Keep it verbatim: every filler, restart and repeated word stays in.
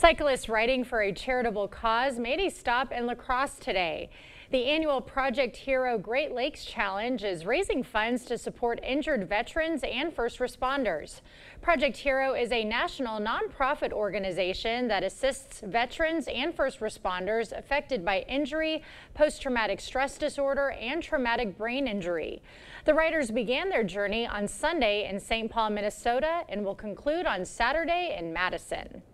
Cyclists riding for a charitable cause made a stop in La Crosse today. The annual Project Hero Great Lakes Challenge is raising funds to support injured veterans and first responders. Project Hero is a national nonprofit organization that assists veterans and first responders affected by injury, post-traumatic stress disorder, and traumatic brain injury. The riders began their journey on Sunday in Saint Paul, Minnesota, and will conclude on Saturday in Madison.